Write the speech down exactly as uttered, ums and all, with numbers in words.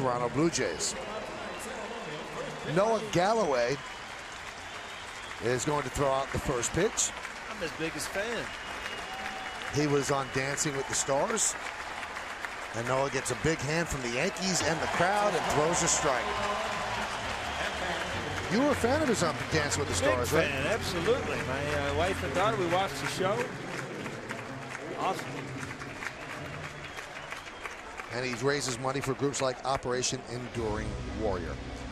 Toronto Blue Jays. Noah Galloway is going to throw out the first pitch. I'm his biggest fan. He was on Dancing with the Stars. And Noah gets a big hand from the Yankees and the crowd and throws a strike. You were a fan of his on Dancing with the Stars, big right? fan, absolutely. My uh, wife and daughter, we watched the show. Awesome. And he raises money for groups like Operation Enduring Warrior.